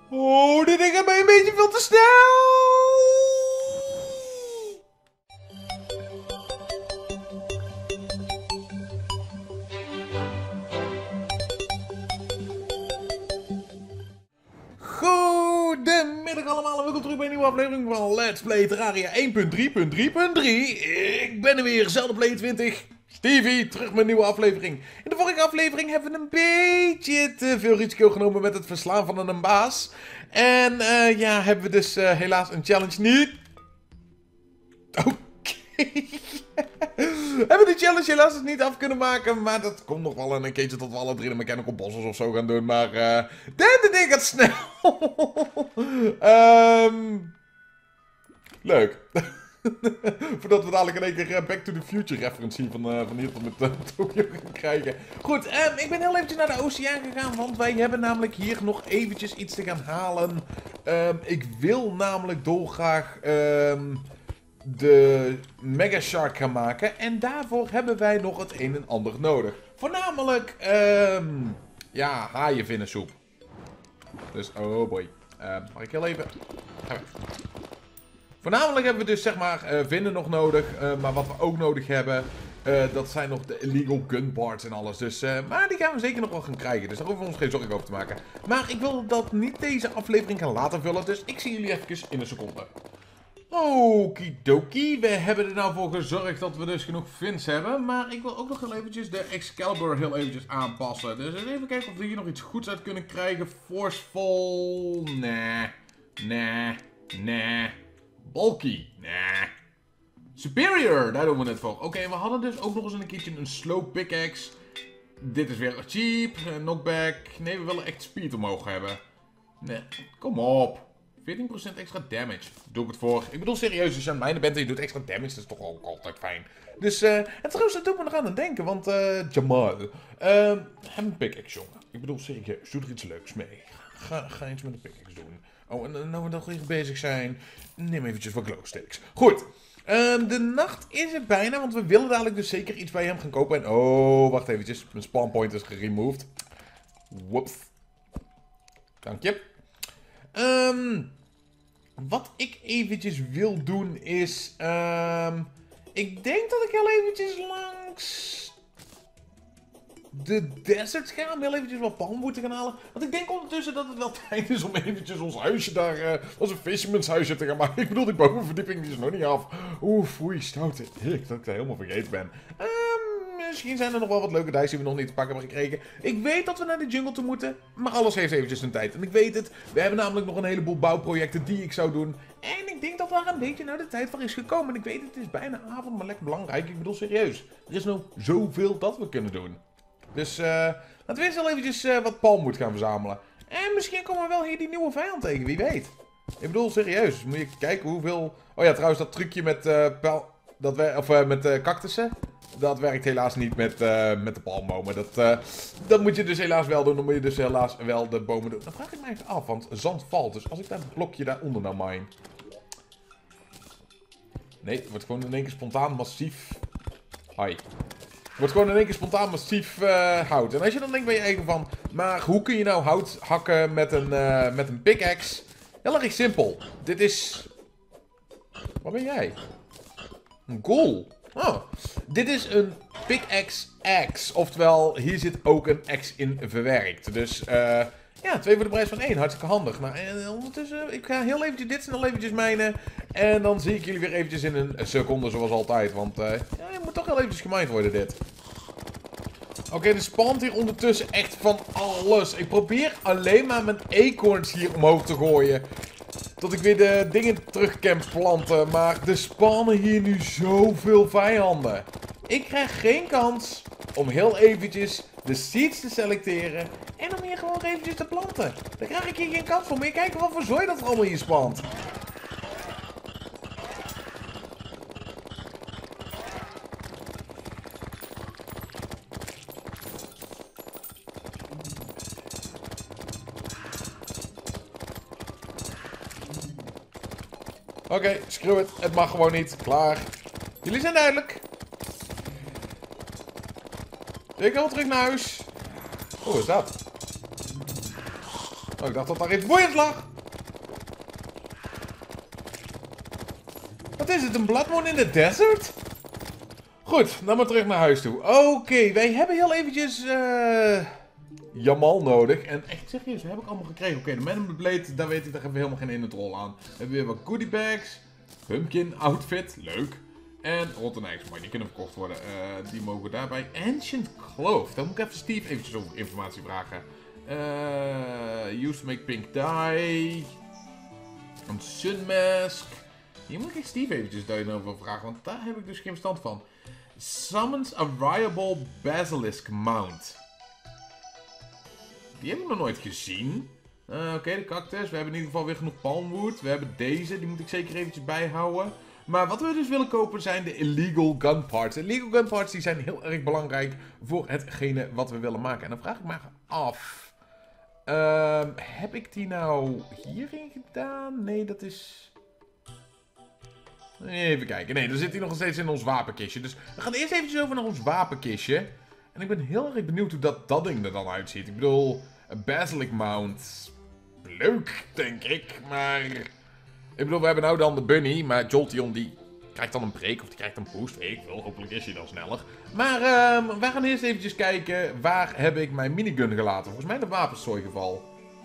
Oh, dit ding gaat mij een beetje veel te snel. Goedemiddag allemaal en welkom terug bij een nieuwe aflevering van Let's Play Terraria 1.3.3.3. Ik ben er weer, Zelda Play 20. Stevie, terug met een nieuwe aflevering. In de vorige aflevering hebben we een beetje te veel risico genomen met het verslaan van een baas. En ja, hebben we dus helaas een challenge niet. Oké. Hebben we de challenge helaas dus niet af kunnen maken. Maar dat komt nog wel een keertje tot we alle drie de mechanical bosses of zo gaan doen. Maar dit ding gaat snel. Leuk. Voordat we dadelijk in één keer Back to the Future referentie van hier tot met Tokyo gaan krijgen. Goed, ik ben heel eventjes naar de oceaan gegaan. Want wij hebben namelijk hier nog eventjes iets te gaan halen. Ik wil namelijk dolgraag de Mega Shark gaan maken. En daarvoor hebben wij nog het een en ander nodig. Voornamelijk, ja, haaienvinnensoep. Dus, oh boy. Mag ik heel even... Ga weg. Voornamelijk hebben we dus, zeg maar, vinnen nog nodig. Maar wat we ook nodig hebben, dat zijn nog de illegal gun parts en alles. Dus, maar die gaan we zeker nog wel gaan krijgen. Dus daar hoeven we ons geen zorgen over te maken. Maar ik wil dat niet deze aflevering gaan laten vullen. Dus ik zie jullie even in een seconde. Okidoki, we hebben er nou voor gezorgd dat we dus genoeg vins hebben. Maar ik wil ook nog heel eventjes de Excalibur heel eventjes aanpassen. Dus even kijken of we hier nog iets goeds uit kunnen krijgen. Forceful, nee. Bulky, Superior, daar doen we het voor. Oké, we hadden dus ook nog eens een keertje een slow pickaxe. Dit is weer cheap, knockback. Nee, we willen echt speed omhoog hebben. Nee, kom op. 14% extra damage. Doe ik het voor. Ik bedoel serieus, als je aan het mijnen bent en je doet extra damage, dat is toch ook altijd fijn. Dus, en trouwens, dat doet me nog aan het denken, want, Jamal, heb een pickaxe, jongen. Ik bedoel serieus, doe er iets leuks mee. Ga iets met een pickaxe doen. Oh, en nou we nog even bezig zijn, neem eventjes wat glowsticks. Goed, de nacht is er bijna, want we willen dadelijk dus zeker iets bij hem gaan kopen. En, oh, wacht eventjes, mijn spawn point is geremoved. Whoops. Dank je. Wat ik eventjes wil doen is, ik denk dat ik heel eventjes langs de desert ga, om heel eventjes wat palmwood gaan halen. Want ik denk ondertussen dat het wel tijd is om eventjes ons huisje daar, als een fisherman's huisje te gaan maken. Ik bedoel, die bovenverdieping die is nog niet af. Oei, stoute. Ik dat ik daar helemaal vergeten ben. Misschien zijn er nog wel wat leuke dice die we nog niet te pakken hebben gekregen. Ik weet dat we naar de jungle toe moeten, maar alles heeft eventjes een tijd. En ik weet het, we hebben namelijk nog een heleboel bouwprojecten die ik zou doen. En ik denk dat daar een beetje naar de tijd voor is gekomen. En ik weet het is bijna avond, maar lekker belangrijk. Ik bedoel serieus, er is nog zoveel dat we kunnen doen. Dus laten we eens al eventjes wat palmwood gaan verzamelen. En misschien komen we wel hier die nieuwe vijand tegen, wie weet. Ik bedoel serieus, moet je kijken hoeveel... Oh ja, trouwens dat trucje met, met cactussen. Dat werkt helaas niet met de palmbomen. Dat moet je dus helaas wel doen. Dan moet je dus helaas wel de bomen doen. Dan vraag ik me even af, want zand valt. Dus als ik dat blokje daaronder nou mine. Nee, het wordt gewoon in één keer spontaan massief. Hoi. Het wordt gewoon in één keer spontaan massief hout. En als je dan denkt bij je eigen van... Maar hoe kun je nou hout hakken met een pickaxe? Heel erg simpel. Dit is... Wat ben jij? Een ghoul. Oh, dit is een pickaxe axe. Oftewel, hier zit ook een axe in verwerkt. Dus, ja, 2 voor de prijs van 1. Hartstikke handig. Nou, en ondertussen, ik ga heel eventjes dit snel eventjes mijnen. En dan zie ik jullie weer eventjes in een seconde, zoals altijd. Want, ja, je moet toch heel eventjes gemined worden, dit. Oké, er spant hier ondertussen echt van alles. Ik probeer alleen maar mijn acorns hier omhoog te gooien. Tot ik weer de dingen terug kan planten. Maar er spannen hier nu zoveel vijanden. Ik krijg geen kans om heel eventjes de seeds te selecteren. En om hier gewoon eventjes te planten. Daar krijg ik hier geen kans voor. Moet je kijken wat voor zooi dat er allemaal hier spant. Oké, screw it. Het mag gewoon niet. Klaar. Jullie zijn duidelijk. Ik wil terug naar huis. Hoe is dat? Oh, ik dacht dat daar iets boeiends lag. Wat is het, een Blood Moon in de desert? Goed, dan maar terug naar huis toe. Oké, wij hebben heel eventjes Jamal nodig. En echt serieus, dat heb ik allemaal gekregen. Oké, de Man in the Blade, daar weet ik, daar hebben we helemaal geen ene rol aan. We hebben weer wat goodie bags. Pumpkin outfit, leuk. En Rotten Eggs, maar die kunnen verkocht worden. Die mogen daarbij. Ancient Clove, daar moet ik even Steve eventjes over informatie vragen. Used to make pink dye. Een Sunmask. Hier moet ik Steve eventjes over vragen, want daar heb ik dus geen verstand van. Summons a Viable Basilisk Mount. Die heb ik nog nooit gezien. Oké, de cactus. We hebben in ieder geval weer genoeg palmwood. We hebben deze, die moet ik zeker eventjes bijhouden. Maar wat we dus willen kopen zijn de illegal gun parts. De illegal gun parts die zijn heel erg belangrijk voor hetgene wat we willen maken. En dan vraag ik me af. Heb ik die nou hierin gedaan? Nee, dat is... Even kijken. Nee, dan zit hij nog steeds in ons wapenkistje. Dus we gaan eerst eventjes over naar ons wapenkistje. En ik ben heel erg benieuwd hoe dat ding er dan uitziet. Ik bedoel, een Basilisk Mount. Leuk, denk ik. Maar... Ik bedoel, we hebben nou dan de Bunny. Maar Jolteon die krijgt dan een break of die krijgt een boost. Weet ik veel. Hopelijk is hij dan sneller. Maar we gaan eerst eventjes kijken. Waar heb ik mijn minigun gelaten? Volgens mij in het wapenstrooigeval.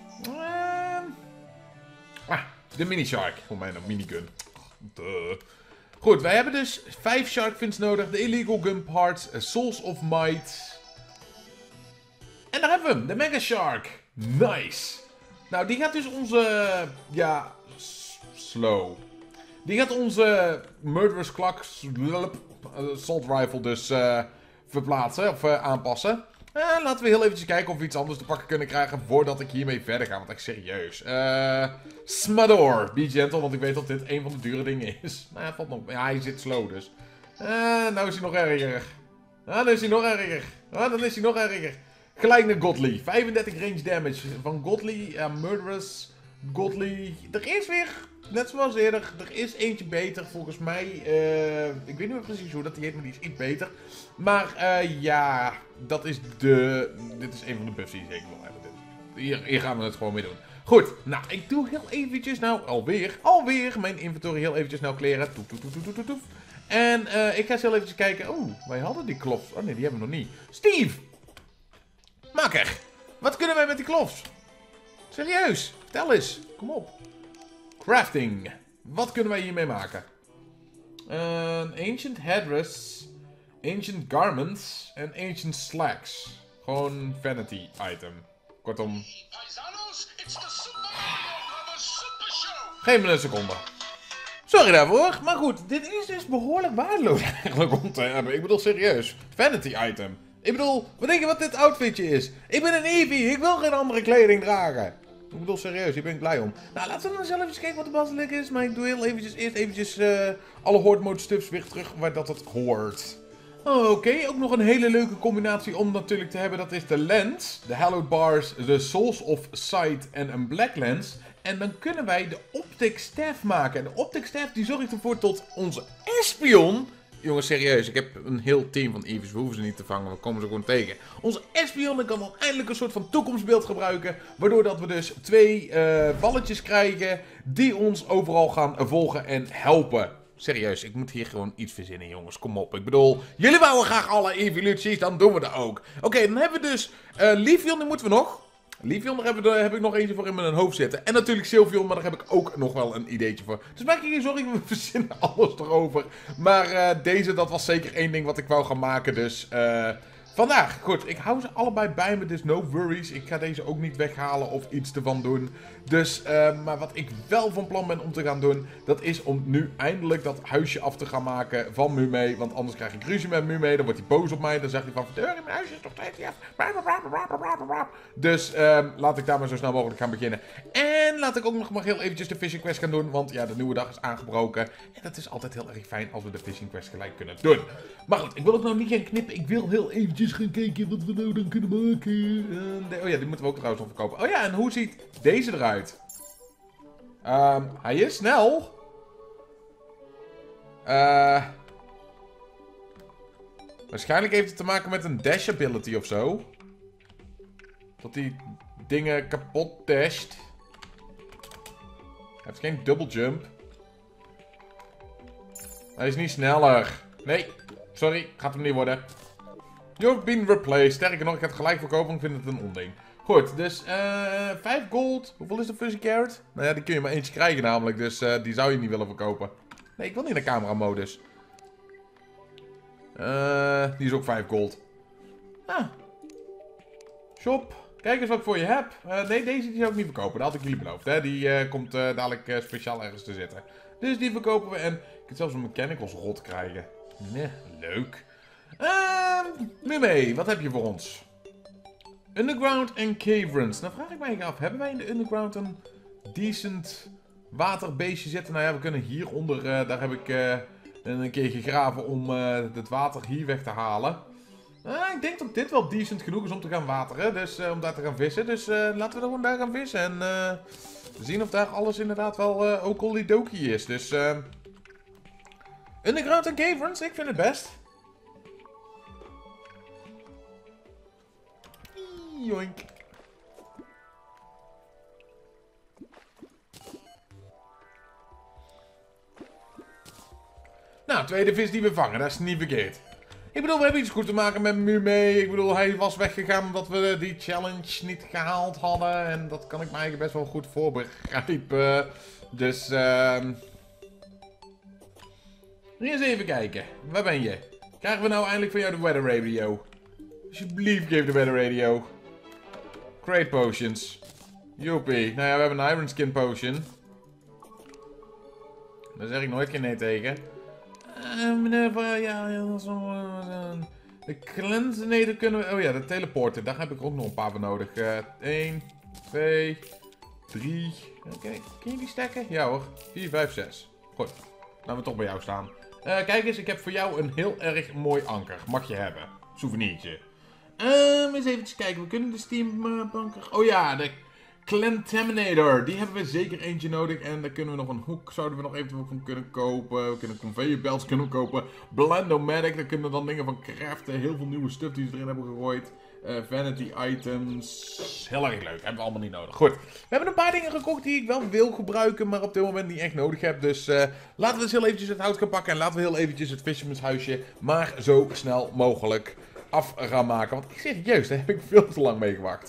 De mini shark. Voor mij een minigun. Goed, wij hebben dus 5 shark fins nodig. De illegal gun parts. Souls of Might. En daar hebben we hem. De mega shark. Nice. Nou, die gaat dus onze... Ja... Slow. Die gaat onze Murderous Clock Assault Rifle dus verplaatsen. Of aanpassen. Laten we heel eventjes kijken of we iets anders te pakken kunnen krijgen voordat ik hiermee verder ga. Want echt serieus. Smador. Be gentle, want ik weet dat dit een van de dure dingen is. Nou, valt nog... Ja, hij zit slow dus. Nou is hij nog erger. Dan is hij nog erger. Dan is hij nog erger. Gelijk naar Godly. 35 range damage van Godly. Murderous. Godly. Er is weer, net zoals eerder, er is eentje beter volgens mij. Ik weet niet meer precies hoe dat die heet, maar die is iets beter. Maar ja, dat is dit is een van de buffs die ik zeker wil hebben. Hier gaan we het gewoon mee doen. Goed, nou, ik doe heel eventjes, nou, alweer mijn inventory heel eventjes nou kleren. Toef. En ik ga eens heel eventjes kijken. Oh, wij hadden die klops. Oh nee, die hebben we nog niet. Steve! Makker! Wat kunnen wij met die klops? Serieus, vertel eens. Kom op. Crafting. Wat kunnen wij hiermee maken? Ancient headdress. Ancient garments. En ancient slacks. Gewoon vanity item. Kortom. Geef me een seconde. Sorry daarvoor. Maar goed, dit is dus behoorlijk waardeloos eigenlijk om te hebben. Ik bedoel serieus. Vanity item. Ik bedoel, wat denk je wat dit outfitje is? Ik ben een Eevee. Ik wil geen andere kleding dragen. Ik bedoel serieus, hier ben ik blij om. Nou, laten we dan zelf eens kijken wat de basilisk is. Maar ik doe eerst eventjes alle horde mode stuffs weer terug waar dat het hoort. Oké, ook nog een hele leuke combinatie om natuurlijk te hebben. Dat is de lens, de hallowed bars, de souls of sight en een black lens. En dan kunnen wij de optic staff maken. En de optic staff die zorgt ervoor tot onze Espeon... Jongens, serieus, ik heb een heel team van Eevees. We hoeven ze niet te vangen, we komen ze gewoon tegen. Onze Espeon kan dan eindelijk een soort van toekomstbeeld gebruiken. Waardoor dat we dus 2 balletjes krijgen die ons overal gaan volgen en helpen. Serieus, ik moet hier gewoon iets verzinnen, jongens. Kom op. Ik bedoel, jullie wouden graag alle evoluties, dan doen we dat ook. Oké, dan hebben we dus Leafeon, die moeten we nog. Leafeon, daar heb ik nog eentje voor in mijn hoofd zitten. En natuurlijk Sylveon, maar daar heb ik ook nog wel een ideetje voor. Dus maak je geen zorgen, we verzinnen alles erover. Maar deze, dat was zeker één ding wat ik wou gaan maken. Dus vandaag, goed, ik hou ze allebei bij me, dus no worries. Ik ga deze ook niet weghalen of iets ervan doen. Dus, maar wat ik wel van plan ben om te gaan doen, dat is om nu eindelijk dat huisje af te gaan maken van Mumei. Want anders krijg ik ruzie met Mumei, dan wordt hij boos op mij. Dan zegt hij van, verdeur, mijn huisje is toch steeds niet af. Dus, laat ik daar maar zo snel mogelijk gaan beginnen. En laat ik ook nog maar heel eventjes de fishing quest gaan doen, want ja, de nieuwe dag is aangebroken. En dat is altijd heel erg fijn als we de fishing quest gelijk kunnen doen. Maar goed, ik wil ook nog niet gaan knippen. Ik wil heel eventjes gaan kijken wat we nou dan kunnen maken. Oh ja, die moeten we ook trouwens nog verkopen. Oh ja, en hoe ziet deze eruit? Hij is snel. Waarschijnlijk heeft het te maken met een dash ability of zo. Dat hij dingen kapot dasht. Hij heeft geen double jump. Hij is niet sneller. Nee, sorry, gaat hem niet worden. You've been replaced. Sterker nog, ik heb het gelijk verkopen, want ik vind het een onding. Goed, dus 5 gold. Hoeveel is de fuzzy carrot? Nou ja, die kun je maar eentje krijgen namelijk, dus die zou je niet willen verkopen. Nee, ik wil niet naar camera modus. Die is ook 5 gold. Ah. Shop. Kijk eens wat ik voor je heb. Nee, deze die zou ik niet verkopen. Dat had ik jullie beloofd. Hè? Die komt dadelijk speciaal ergens te zitten. Dus die verkopen we. En ik kan zelfs een mechanicals rot krijgen. Nee, leuk. Nu mee. Wat heb je voor ons? Underground en caverns. Nou vraag ik mij af. Hebben wij in de underground een decent waterbeestje zitten? Nou ja, we kunnen hieronder. Daar heb ik een keer gegraven om het water hier weg te halen. Ik denk dat dit wel decent genoeg is om te gaan wateren. Dus om daar te gaan vissen. Dus laten we gewoon daar gaan vissen. En zien of daar alles inderdaad wel okolidoki is. Dus underground en caverns, ik vind het best. Joink. Nou, tweede vis die we vangen, dat is niet verkeerd. Ik bedoel, we hebben iets goed te maken met Mume. Ik bedoel, hij was weggegaan omdat we die challenge niet gehaald hadden. En dat kan ik me eigenlijk best wel goed voorbegrijpen. Dus, eens even kijken. Waar ben je? Krijgen we nou eindelijk van jou de weather radio? Alsjeblieft, geef de weather radio. Great potions. Joepie. Nou ja, we hebben een iron skin potion. Daar zeg ik nooit geen nee tegen. De cleanse, nee, dat kunnen we... Oh ja, de teleporten, daar heb ik ook nog een paar voor nodig. 1, 2, 3... Oké, kun je die stacken? Ja hoor, 4, 5, 6. Goed, laten we toch bij jou staan. Kijk eens, ik heb voor jou een heel erg mooi anker. Mag je hebben. Souvenirtje. Eens even kijken, we kunnen de steambanker... Oh ja, de Clantaminator, die hebben we zeker eentje nodig. En daar kunnen we nog een hoek, zouden we nog eventueel van kunnen kopen. We kunnen conveyor belts kunnen kopen. Blendomatic, daar kunnen we dan dingen van craften. Heel veel nieuwe stuff die ze erin hebben gegooid. Vanity items. Heel erg leuk, hebben we allemaal niet nodig. Goed, we hebben een paar dingen gekocht die ik wel wil gebruiken, maar op dit moment niet echt nodig heb. Dus laten we eens heel eventjes het hout gaan pakken. En laten we heel eventjes het Fisherman's huisje maar zo snel mogelijk af gaan maken. Want ik serieus, daar heb ik veel te lang mee gewacht.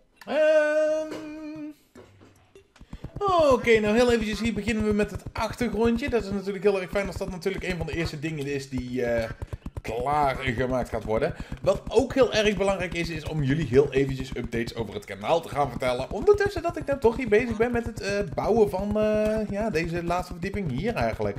Oké, nou heel eventjes hier beginnen we met het achtergrondje. Dat is natuurlijk heel erg fijn als dat natuurlijk een van de eerste dingen is die klaargemaakt gaat worden. Wat ook heel erg belangrijk is om jullie heel eventjes updates over het kanaal te gaan vertellen. Ondertussen dat ik nou toch hier bezig ben met het bouwen van ja, deze laatste verdieping hier eigenlijk.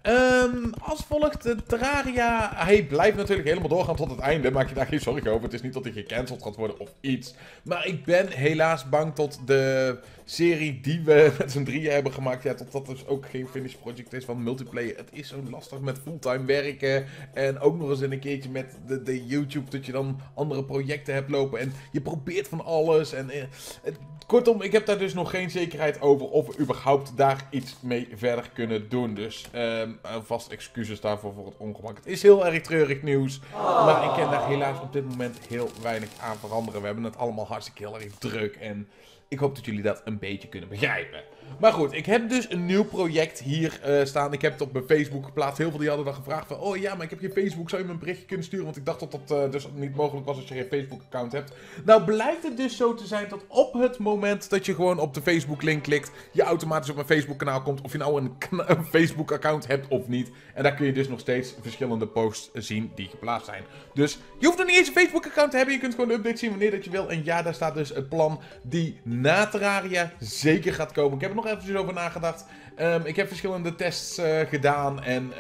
Als volgt, Terraria, hij blijft natuurlijk helemaal doorgaan tot het einde. Maak je daar geen zorgen over. Het is niet dat hij gecanceld gaat worden of iets. Maar ik ben helaas bang tot de serie die we met z'n drieën hebben gemaakt. Ja, tot dat dus ook geen finish project is van multiplayer. Het is zo lastig met fulltime werken. En ook nog eens een keertje met de YouTube dat je dan andere projecten hebt lopen. En je probeert van alles. En kortom, ik heb daar dus nog geen zekerheid over of we überhaupt daar iets mee verder kunnen doen. Dus vast excuses daarvoor voor het ongemak. Het is heel erg treurig nieuws. Maar ik kan daar helaas op dit moment heel weinig aan veranderen. We hebben het allemaal hartstikke heel erg druk. En ik hoop dat jullie dat een beetje kunnen begrijpen. Maar goed, ik heb dus een nieuw project hier staan. Ik heb het op mijn Facebook geplaatst. Heel veel die hadden dan gevraagd van... Oh ja, maar ik heb geen Facebook. Zou je me een berichtje kunnen sturen? Want ik dacht dat dat dus niet mogelijk was als je geen Facebook-account hebt. Nou blijkt het dus zo te zijn dat op het moment dat je gewoon op de Facebook-link klikt... je automatisch op mijn Facebook-kanaal komt. Of je nou een Facebook-account hebt of niet. En daar kun je dus nog steeds verschillende posts zien die geplaatst zijn. Dus je hoeft nog niet eens een Facebook-account te hebben. Je kunt gewoon de update zien wanneer dat je wil. En ja, daar staat dus het plan die na Terraria zeker gaat komen. Ik heb er nog eventjes over nagedacht. Ik heb verschillende tests gedaan. En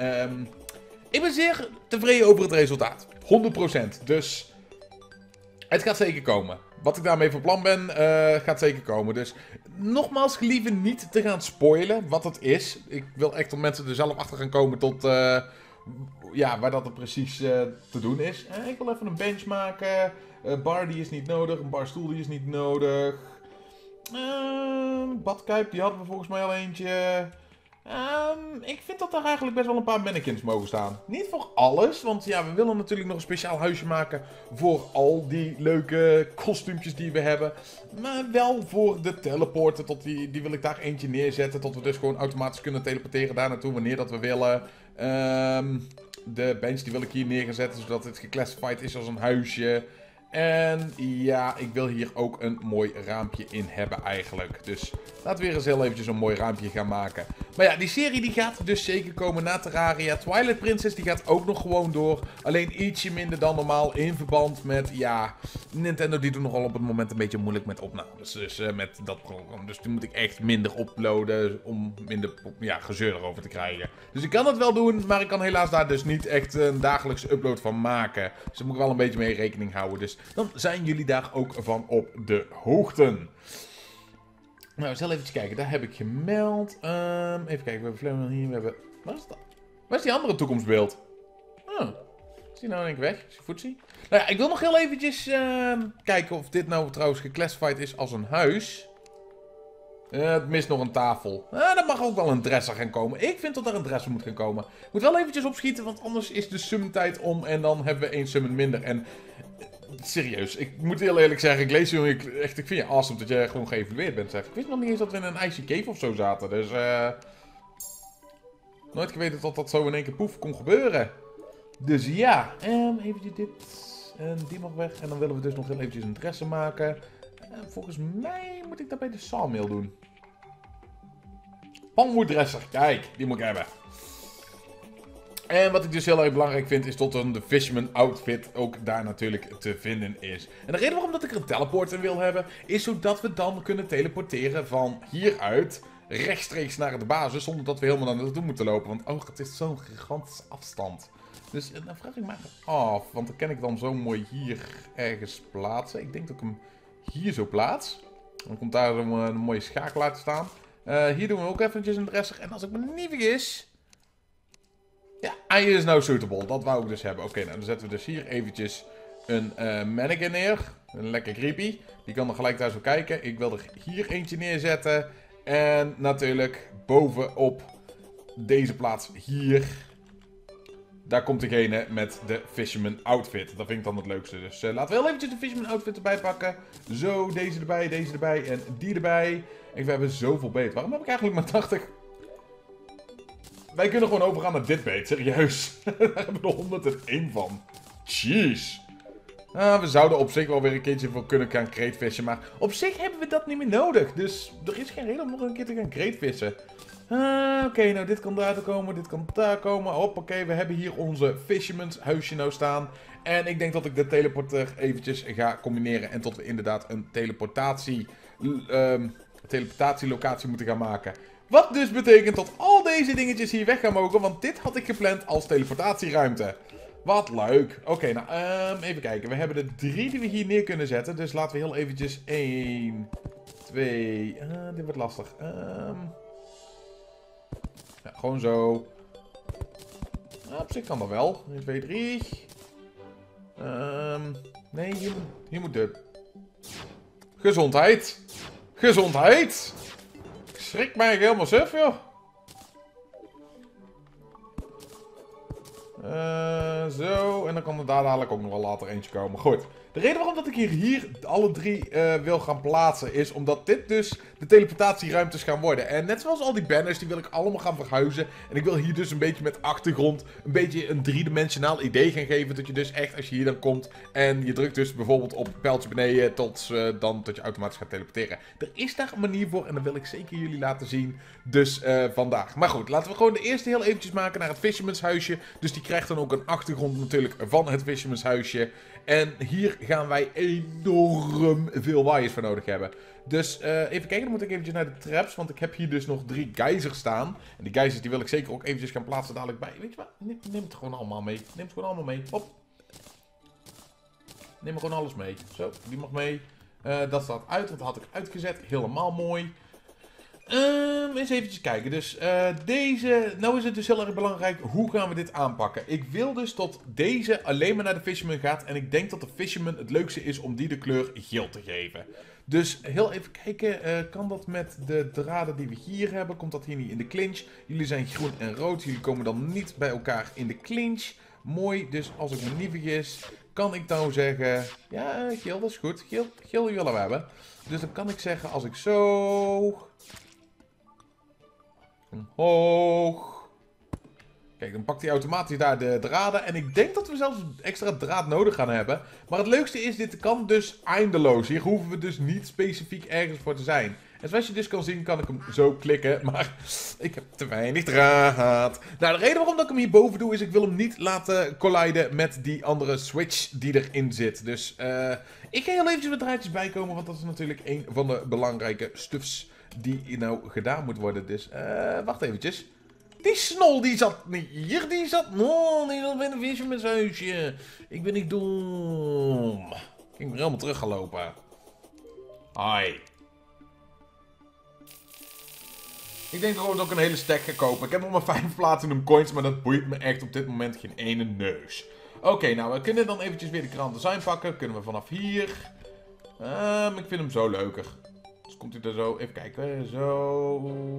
ik ben zeer tevreden over het resultaat. 100%. Dus het gaat zeker komen. Wat ik daarmee van plan ben, gaat zeker komen. Dus nogmaals, gelieve niet te gaan spoilen wat het is. Ik wil echt dat mensen er zelf achter gaan komen tot... ja, waar dat er precies te doen is. Ik wil even een bench maken. Bar die is niet nodig. Een barstoel die is niet nodig. Badkuip, die hadden we volgens mij al eentje. Ik vind dat er eigenlijk best wel een paar mannequins mogen staan. Niet voor alles, want ja, we willen natuurlijk nog een speciaal huisje maken voor al die leuke kostuumpjes die we hebben. Maar wel voor de teleporten, tot die wil ik daar eentje neerzetten, tot we dus gewoon automatisch kunnen teleporteren daar naartoe wanneer dat we willen. De bench die wil ik hier neerzetten, zodat het geclassified is als een huisje. En ja, ik wil hier ook een mooi raampje in hebben eigenlijk. Dus laten we weer eens heel eventjes een mooi raampje gaan maken. Maar ja, die serie die gaat dus zeker komen na Terraria. Twilight Princess die gaat ook nog gewoon door. Alleen ietsje minder dan normaal in verband met, ja, Nintendo die doet nogal op het moment een beetje moeilijk met opnames. Dus met dat programma. Dus die moet ik echt minder uploaden om minder gezeur erover te krijgen. Dus ik kan het wel doen, maar ik kan helaas daar dus niet echt een dagelijkse upload van maken. Dus daar moet ik wel een beetje mee rekening houden. Dus dan zijn jullie daar ook van op de hoogte. Nou, we zullen even kijken. Daar heb ik gemeld. Even kijken, we hebben Flamer hier. We hebben... Waar is die andere toekomstbeeld? Oh, is die nou in één keer weg? Is die voetzie? Nou ja, ik wil nog heel eventjes kijken of dit nou trouwens geclassified is als een huis. Het mist nog een tafel. Dat mag ook wel een dresser gaan komen. Ik vind dat er een dresser moet gaan komen. Ik moet wel eventjes opschieten, want anders is de summon-tijd om. En dan hebben we 1 summon minder. En serieus, ik moet heel eerlijk zeggen, ik lees je, ik vind je awesome dat je gewoon geëvalueerd bent, zeg. Ik wist nog niet eens dat we in een Icy Cave of zo zaten, dus nooit geweten dat dat zo in één keer poef kon gebeuren. Dus ja, eventjes dit, en die mag weg, en dan willen we dus nog heel eventjes een dresser maken. Volgens mij moet ik dat bij de sawmill doen. Palmwood-dresser, kijk, die moet ik hebben. En wat ik dus heel erg belangrijk vind, is dat de Fisherman outfit ook daar natuurlijk te vinden is. En de reden waarom dat ik er een teleport in wil hebben, is zodat we dan kunnen teleporteren van hieruit rechtstreeks naar de basis, zonder dat we helemaal naar naartoe moeten lopen. Want oh, het is zo'n gigantische afstand. Dus dan vraag ik me af, want dan kan ik dan zo mooi hier ergens plaatsen. Ik denk dat ik hem hier zo plaats. Dan komt daar een mooie schakelaar te staan. Hier doen we ook eventjes een dresser. En als ik me niet vergis... Ja, hij is nou suitable. Dat wou ik dus hebben. Oké, nou dan zetten we dus hier eventjes een mannequin neer. Een lekker creepy. Die kan er gelijk thuis op kijken. Ik wil er hier eentje neerzetten. En natuurlijk bovenop deze plaats hier. Daar komt degene met de Fisherman outfit. Dat vind ik dan het leukste. Dus laten we heel eventjes de Fisherman outfit erbij pakken. Zo, deze erbij en die erbij. En we hebben zoveel beet. Waarom heb ik eigenlijk maar 80... Wij kunnen gewoon overgaan naar dit beet, serieus. Daar hebben we er 101 van. Jeez. We zouden op zich wel weer een keertje voor kunnen gaan kreetvissen. Maar op zich hebben we dat niet meer nodig. Dus er is geen reden om nog een keer te gaan kreetvissen. Oké, nou dit kan daar komen, dit kan daar komen. Hoppakee, we hebben hier onze Fisherman's huisje nou staan. En ik denk dat ik de teleporter eventjes ga combineren. En tot we inderdaad een teleportatielocatie moeten gaan maken. Wat dus betekent dat al deze dingetjes hier weg gaan mogen. Want dit had ik gepland als teleportatieruimte. Wat leuk. Oké, nou even kijken. We hebben er 3 die we hier neer kunnen zetten. Dus laten we heel eventjes 1, 2... dit wordt lastig. Ja, gewoon zo. Op zich kan dat wel. 1, 2, 3. Nee, hier moet de... Gezondheid. Gezondheid. Schrik mij helemaal suf, joh. Zo, en dan kan er daar dadelijk ook nog wel later eentje komen. Goed. De reden waarom dat ik hier alle 3 wil gaan plaatsen is omdat dit dus de teleportatieruimtes gaan worden. En net zoals al die banners, die wil ik allemaal gaan verhuizen. En ik wil hier dus een beetje met achtergrond een beetje een 3-dimensionaal idee gaan geven. Dat je dus echt, als je hier dan komt en je drukt dus bijvoorbeeld op het pijltje beneden tot je automatisch gaat teleporteren. Er is daar een manier voor en dat wil ik zeker jullie laten zien. Dus vandaag. Maar goed, laten we gewoon de eerste heel eventjes maken naar het Fisherman's huisje. Dus die krijgt dan ook een achtergrond natuurlijk van het Fisherman's huisje. En hier gaan wij enorm veel wires voor nodig hebben. Dus even kijken, dan moet ik eventjes naar de traps. Want ik heb hier dus nog 3 geysers staan. En die geysers die wil ik zeker ook eventjes gaan plaatsen dadelijk bij. Weet je wat? Neem het gewoon allemaal mee. Neem het gewoon allemaal mee. Hop. Neem gewoon alles mee. Zo, die mag mee. Dat staat uit, want dat had ik uitgezet. Helemaal mooi. Eens eventjes kijken. Dus deze... Nou is het dus heel erg belangrijk. Hoe gaan we dit aanpakken? Ik wil dus dat deze alleen maar naar de Fisherman gaat. En ik denk dat de Fisherman het leukste is om die de kleur geel te geven. Dus heel even kijken. Kan dat met de draden die we hier hebben? Komt dat hier niet in de clinch? Jullie zijn groen en rood. Jullie komen dan niet bij elkaar in de clinch. Mooi. Dus als ik me niet vergis... Kan ik nou zeggen... Ja, geel, dat is goed. Geel willen we hebben. Dus dan kan ik zeggen als ik zo... Omhoog. Kijk, dan pakt hij automatisch daar de draden. En ik denk dat we zelfs extra draad nodig gaan hebben. Maar het leukste is, dit kan dus eindeloos. Hier hoeven we dus niet specifiek ergens voor te zijn. En zoals je dus kan zien, kan ik hem zo klikken. Maar ik heb te weinig draad. Nou, de reden waarom dat ik hem hierboven doe, is ik wil hem niet laten colliden met die andere switch die erin zit. Dus ik ga heel eventjes met draadjes bijkomen, want dat is natuurlijk een van de belangrijke stuffs die nou gedaan moet worden. Dus wacht eventjes. Die snol die zat niet hier, die zat bij de Fisherman's huisje. Ik ben niet dom. Ik ben helemaal teruggelopen. Hi. Ik denk gewoon dat ik een hele stack ga kopen. Ik heb nog maar 5 platinum coins, maar dat boeit me echt op dit moment geen ene neus. Oké, nou we kunnen dan eventjes weer de Grand Design pakken. Kunnen we vanaf hier. Ik vind hem zo leuker. Dus komt hij er zo, even kijken, zo.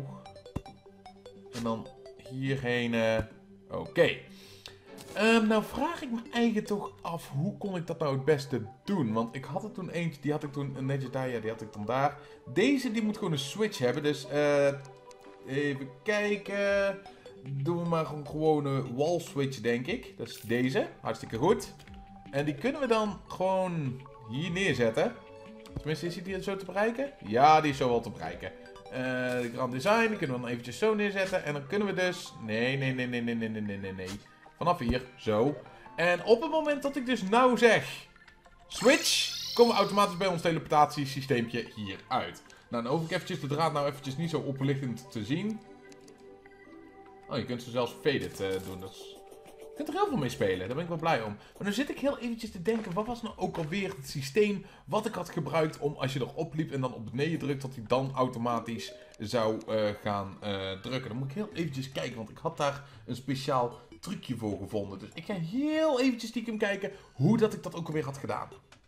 En dan hierheen. Oké. Nou vraag ik me eigenlijk toch af, hoe kon ik dat nou het beste doen? Want ik had er toen eentje, die had ik toen netjes daar, ja die had ik dan daar. Deze die moet gewoon een switch hebben, dus even kijken. Doen we maar een gewone wall switch denk ik. Dat is deze, hartstikke goed. En die kunnen we dan gewoon hier neerzetten. Tenminste, is die zo te bereiken? Ja, die is zo wel te bereiken. De Grand Design, die kunnen we dan eventjes zo neerzetten. En dan kunnen we dus... Nee. Vanaf hier, zo. En op het moment dat ik dus nou zeg... Switch, komen we automatisch bij ons teleportatiesysteempje hier uit. Nou, dan hoef ik eventjes de draad nou eventjes niet zo oplichtend te zien. Oh, je kunt ze zelfs faded doen. Dus... Je kunt er heel veel mee spelen, daar ben ik wel blij om. Maar nu zit ik heel eventjes te denken, wat was nou ook alweer het systeem wat ik had gebruikt om als je erop liep en dan op beneden drukt, dat hij dan automatisch zou gaan drukken. Dan moet ik heel eventjes kijken, want ik had daar een speciaal trucje voor gevonden. Dus ik ga heel eventjes stiekem kijken hoe dat ik dat ook alweer had gedaan.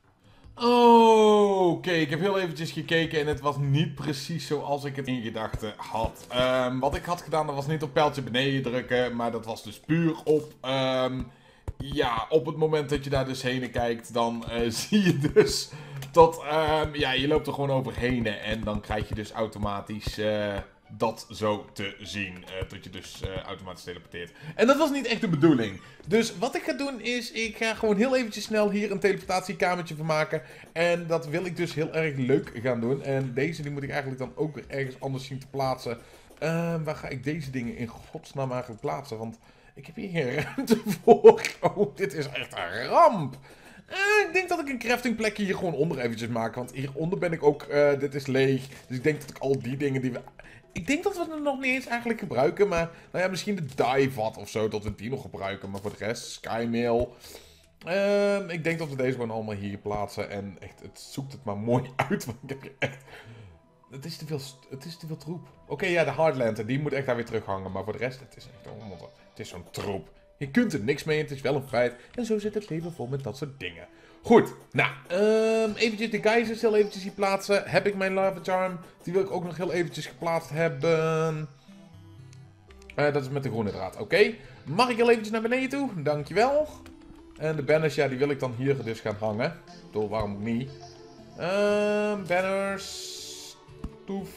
Oké, ik heb heel eventjes gekeken en het was niet precies zoals ik het in gedachten had. Wat ik had gedaan, dat was niet op pijltje beneden drukken, maar dat was dus puur op... ja, op het moment dat je daar dus heen kijkt, dan zie je dus dat... ja, je loopt er gewoon overheen en dan krijg je dus automatisch... dat zo te zien, tot je dus automatisch teleporteert. En dat was niet echt de bedoeling. Dus wat ik ga doen is, ik ga gewoon heel eventjes snel hier een teleportatiekamertje van maken. En dat wil ik dus heel erg leuk gaan doen. En deze die moet ik eigenlijk dan ook weer ergens anders zien te plaatsen. Waar ga ik deze dingen in godsnaam eigenlijk plaatsen? Want ik heb hier geen ruimte voor. Oh, dit is echt een ramp. Ik denk dat ik een craftingplekje hier gewoon onder eventjes maak. Want hieronder ben ik ook, dit is leeg. Dus ik denk dat ik al die dingen die we... Ik denk dat we het nog niet eens eigenlijk gebruiken, maar nou ja, misschien de dievat of zo, dat we die nog gebruiken. Maar voor de rest, skymail. Ik denk dat we deze gewoon allemaal hier plaatsen en echt, het zoekt het maar mooi uit, want ik heb hier echt... Het is te veel troep. Oké, ja, de Hardlander, die moet echt daar weer terughangen, maar voor de rest, het is echt onmogelijk. Het is zo'n troep. Je kunt er niks mee, het is wel een feit. En zo zit het leven vol met dat soort dingen. Goed, nou, eventjes de geysers heel eventjes hier plaatsen. Heb ik mijn lava charm? Die wil ik ook nog heel eventjes geplaatst hebben. Dat is met de groene draad, oké. Mag ik heel eventjes naar beneden toe? Dankjewel. En de banners, ja, die wil ik dan hier dus gaan hangen. Door, waarom ook niet? Banners. Toef.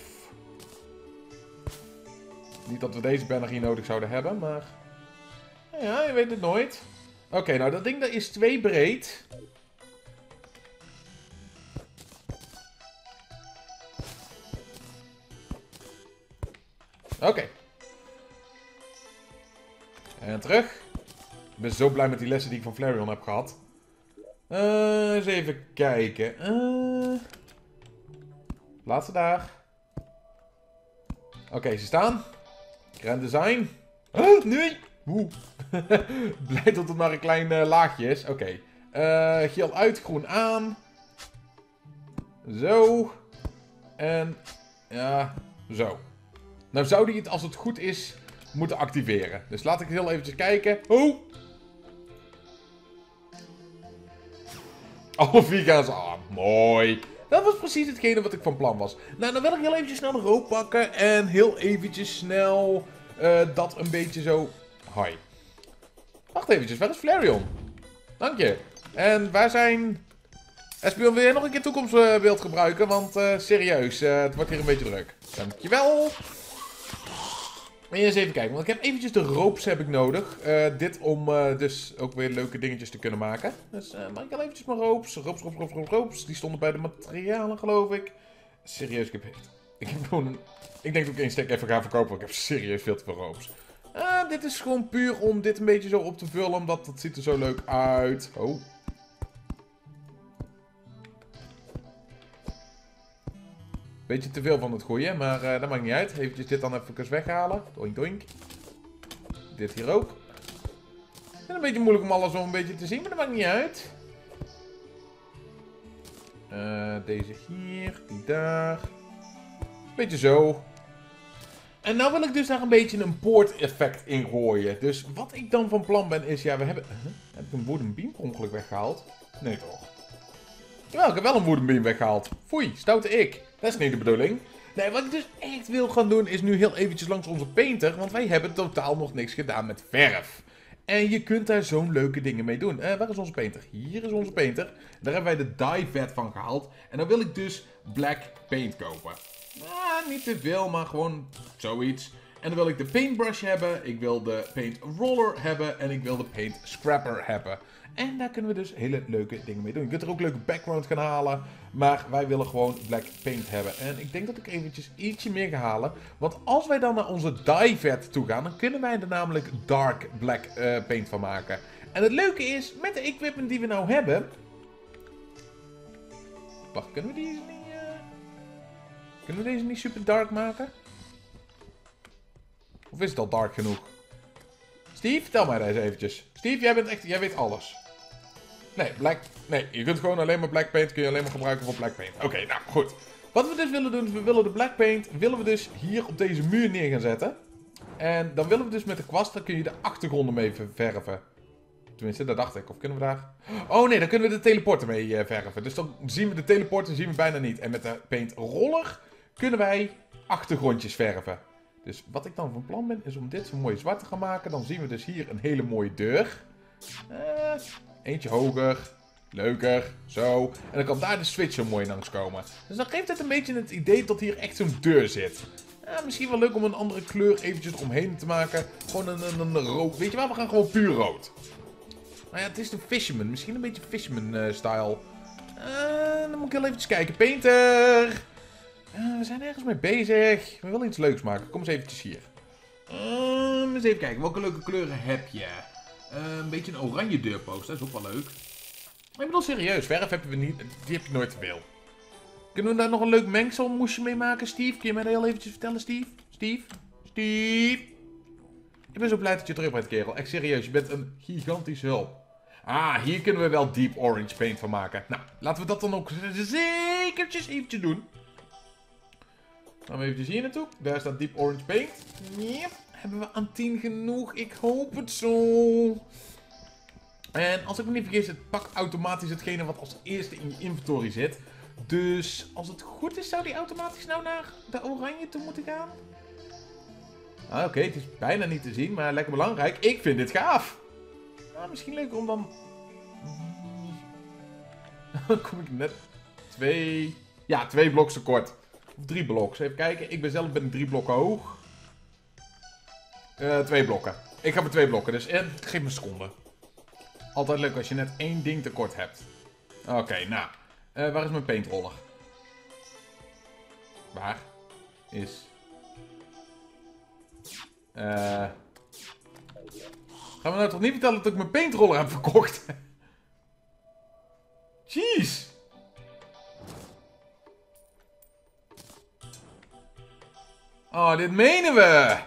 Niet dat we deze banner hier nodig zouden hebben, maar... Ja, je weet het nooit. Oké, nou dat ding dat is 2 breed. Oké. En terug. Ik ben zo blij met die lessen die ik van Flareon heb gehad. Eens even kijken. Laatste daar. Oké, ze staan. Grand Design. Nee! Oeh. Blij dat het maar een klein laagje is. Oké. Geel uit, groen aan. Zo. En... Ja, zo. Nou zou die het, als het goed is, moeten activeren. Dus laat ik heel eventjes kijken. Oh! Alle 4 gaan ze aan. Mooi. Dat was precies hetgene wat ik van plan was. Nou, dan wil ik heel eventjes snel de rook pakken. En heel eventjes snel dat een beetje zo... Hoi. Wacht eventjes, waar is Flareon? Dank je. En waar zijn... Espion, wil jij nog een keer toekomstbeeld gebruiken? Want serieus, het wordt hier een beetje druk. Dankjewel. En eens even kijken, want ik heb eventjes de ropes heb ik nodig. Dit om dus ook weer leuke dingetjes te kunnen maken. Dus mag ik al eventjes mijn ropes. Ropes. Die stonden bij de materialen, geloof ik. Serieus, ik heb gewoon een... Ik denk dat ik één stek even ga verkopen, want ik heb serieus veel te veel ropes. Dit is gewoon puur om dit een beetje zo op te vullen, omdat het ziet er zo leuk uit. Oh. Beetje te veel van het gooien, maar dat maakt niet uit. Eventjes dit dan even weghalen. Doink, doink. Dit hier ook. En een beetje moeilijk om alles zo een beetje te zien, maar dat maakt niet uit. Deze hier, die daar. Beetje zo. En nou wil ik dus daar een beetje een poort-effect in gooien. Dus wat ik dan van plan ben is, ja, we hebben... Heb ik een wooden beam per ongeluk weggehaald? Nee toch? Jawel, ik heb wel een wooden beam weggehaald. Foei, stoute ik. Dat is niet de bedoeling. Nee, wat ik dus echt wil gaan doen is nu heel eventjes langs onze painter. Want wij hebben totaal nog niks gedaan met verf. En je kunt daar zo'n leuke dingen mee doen. Waar is onze painter? Hier is onze painter. Daar hebben wij de dye vat van gehaald. En dan wil ik dus black paint kopen. Niet te veel, maar gewoon zoiets. En dan wil ik de paintbrush hebben. Ik wil de paint roller hebben. En ik wil de paint scrapper hebben. En daar kunnen we dus hele leuke dingen mee doen. Je kunt er ook leuke background gaan halen. Maar wij willen gewoon black paint hebben. En ik denk dat ik eventjes ietsje meer ga halen. Want als wij dan naar onze dye vat toe gaan, dan kunnen wij er namelijk dark black paint van maken. En het leuke is, met de equipment die we nou hebben... Wacht, kunnen we deze niet... Kunnen we deze niet super dark maken? Of is het al dark genoeg? Steve, vertel mij deze eventjes. Steve, jij weet alles. Nee, je kunt gewoon alleen maar black paint kun je alleen maar gebruiken voor black paint. Oké, nou goed. Wat we dus willen doen, is we willen de black paint willen we dus hier op deze muur neer gaan zetten. En dan willen we dus met de kwast, dan kun je de achtergronden mee verven. Tenminste, dat dacht ik. Of kunnen we daar... Oh nee, dan kunnen we de teleporter mee verven. Dus dan zien we de teleporter zien we bijna niet. En met de paint roller kunnen wij achtergrondjes verven. Dus wat ik dan van plan ben, is om dit zo mooi zwart te gaan maken. Dan zien we dus hier een hele mooie deur. Eentje hoger. Leuker. Zo. En dan kan daar de switch zo mooi langs komen. Dus dan geeft het een beetje het idee dat hier echt zo'n deur zit. Misschien wel leuk om een andere kleur eventjes omheen te maken. Gewoon een rood. Weet je waar? We gaan gewoon puur rood. Nou ja, het is de Fisherman. Misschien een beetje Fisherman-style. Dan moet ik heel eventjes kijken. Painter! We zijn ergens mee bezig. We willen iets leuks maken. Kom eens eventjes hier. Eens even kijken. Welke leuke kleuren heb je? Een beetje een oranje deurpost. Dat is ook wel leuk. Maar ik bedoel serieus. Verf hebben we niet. Die heb je nooit te veel. Kunnen we daar nog een leuk mengselmoesje mee maken, Steve? Kun je mij dat heel eventjes vertellen, Steve? Steve? Ik ben zo blij dat je terug bent, kerel. Echt serieus. Je bent een gigantische hulp. Hier kunnen we wel deep orange paint van maken. Nou, laten we dat dan ook zekertjes eventjes doen. Gaan we eventjes hier naartoe. Daar staat deep orange paint. Yep. Hebben we aan 10 genoeg? Ik hoop het zo. En als ik me niet vergis, het pakt automatisch hetgene wat als eerste in je inventory zit. Dus als het goed is, zou die automatisch nou naar de oranje toe moeten gaan? Oké, het is bijna niet te zien, maar lekker belangrijk. Ik vind dit gaaf. Misschien leuker om dan... Dan kom ik net 2 bloks tekort. Of 3 bloks. Even kijken. Ik ben zelf 3 blokken hoog. 2 blokken. Ik ga met 2 blokken, dus geef me een seconde. Altijd leuk als je net 1 ding tekort hebt. Oké, nou. Waar is mijn paintroller? Waar is... Gaan we nou toch niet vertellen dat ik mijn paintroller heb verkocht? Jeez. Oh, dit menen we.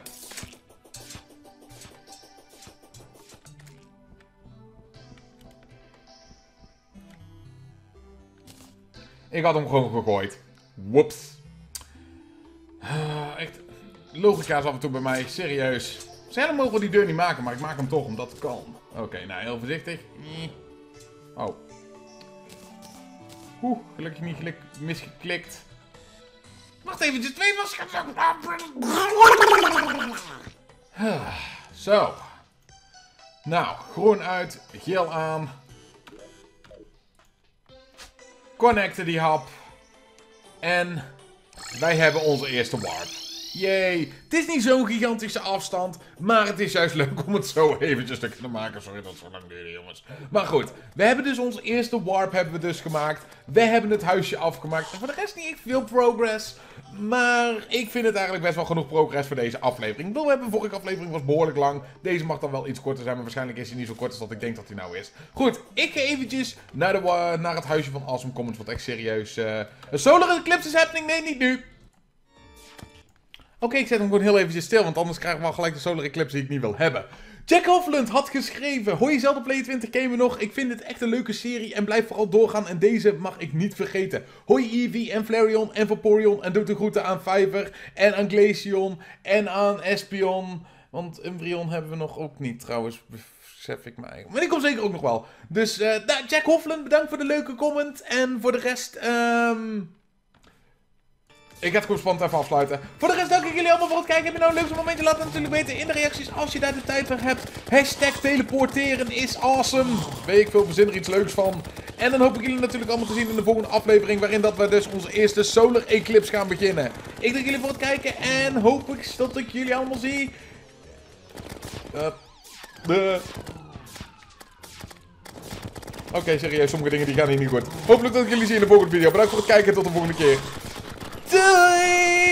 Ik had hem gewoon gegooid. Whoops. Echt. logica is af en toe bij mij serieus. Zelf mogen we die deur niet maken, maar ik maak hem toch omdat het kan. Oké, nou heel voorzichtig. Oh. Gelukkig niet misgeklikt. Wacht eventjes, 2 maskers. Zo. Nou, groen uit, geel aan. Connecten die hap. En wij hebben onze eerste warp. Yay. Het is niet zo'n gigantische afstand, maar het is juist leuk om het zo eventjes te kunnen maken. Sorry dat het zo lang duurde, jongens. Maar goed, we hebben dus onze eerste warp hebben we dus gemaakt. We hebben het huisje afgemaakt. En voor de rest niet echt veel progress. Maar ik vind het eigenlijk best wel genoeg progress voor deze aflevering. Ik bedoel, de vorige aflevering was behoorlijk lang. Deze mag dan wel iets korter zijn, maar waarschijnlijk is hij niet zo kort als dat ik denk dat hij nou is. Goed, ik ga eventjes naar het huisje van Awesome Commons, wat echt serieus... een solar eclipse is happening? Nee, niet nu. Oké, ik zet hem gewoon heel eventjes stil, want anders krijgen we al gelijk de solar eclipse die ik niet wil hebben. Jack Hofland had geschreven: hoi Zelda Play 20 Gamer nog, ik vind dit echt een leuke serie en blijf vooral doorgaan en deze mag ik niet vergeten. Hoi Eevee en Flareon en Vaporeon en doe de groeten aan Fiverr en aan Glaceon en aan Espion. Want Umbreon hebben we nog ook niet trouwens, besef ik me eigenlijk. Maar die komt zeker ook nog wel. Dus Jack Hofland, bedankt voor de leuke comment en voor de rest... Ik ga het correspondent even afsluiten. Voor de rest dank ik jullie allemaal voor het kijken. Heb je nou een leukste momentje? Laat het natuurlijk weten in de reacties als je daar de tijd voor hebt. Hashtag teleporteren is awesome. Weet ik veel, verzin er iets leuks van. En dan hoop ik jullie natuurlijk allemaal te zien in de volgende aflevering. Waarin dat we dus onze eerste solar eclipse gaan beginnen. Ik dank jullie voor het kijken. En hoop ik dat ik jullie allemaal zie. Oké, serieus. Sommige dingen die gaan hier niet goed. Hopelijk dat ik jullie zie in de volgende video. Bedankt voor het kijken en tot de volgende keer. Doei!